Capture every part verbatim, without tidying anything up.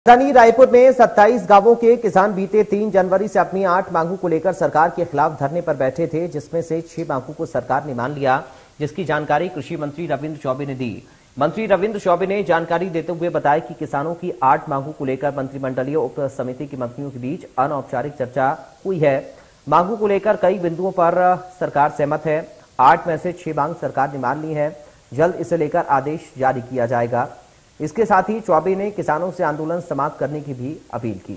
राजधानी रायपुर में सत्ताईस गांवों के किसान बीते तीन जनवरी से अपनी आठ मांगों को लेकर सरकार के खिलाफ धरने पर बैठे थे, जिसमें से छह मांगों को सरकार ने मान लिया, जिसकी जानकारी कृषि मंत्री रविंद्र चौबे ने दी। मंत्री रविंद्र चौबे ने जानकारी देते हुए बताया कि किसानों की आठ मांगों को लेकर मंत्रिमंडलीय उप समिति की मंत्रियों के बीच अनौपचारिक चर्चा हुई है। मांगों को लेकर कई बिंदुओं पर सरकार सहमत है। आठ में से छह मांग सरकार ने मान ली है। जल्द इसे लेकर आदेश जारी किया जाएगा। इसके साथ ही चौबे ने किसानों से आंदोलन समाप्त करने की भी अपील की।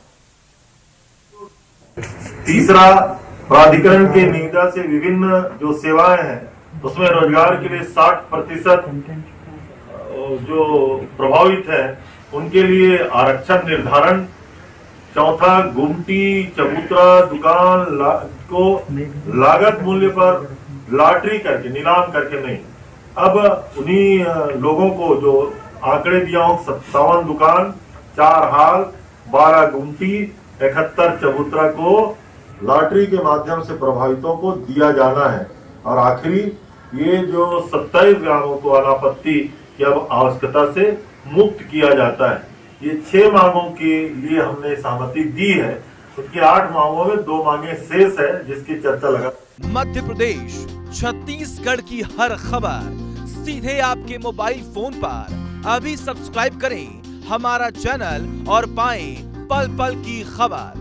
तीसरा, प्राधिकरण के निविदा से विभिन्न जो सेवाएं हैं उसमें रोजगार के लिए साठ प्रतिशत जो प्रभावित है उनके लिए आरक्षण निर्धारण। चौथा, गुमटी चबूतरा दुकान ला, को लागत मूल्य पर लॉटरी करके नीलाम करके नहीं, अब उन्हीं लोगों को जो आंकड़े दिया हूं, सत्तावन दुकान, चार हाल, बारह गुमटी, इकहत्तर चबूतरा को लॉटरी के माध्यम से प्रभावितों को दिया जाना है। और आखिरी, ये जो सत्ताईस ग्रामों को अनापत्ति की अब आवश्यकता से मुक्त किया जाता है। ये छह मांगों के लिए हमने सहमति दी है। उसकी आठ मांगों में दो मांगे शेष है, जिसकी चर्चा लगा। मध्य प्रदेश, छत्तीसगढ़ की हर खबर सीधे आपके मोबाइल फोन पर। अभी सब्सक्राइब करें हमारा चैनल और पाएं पल पल की खबर।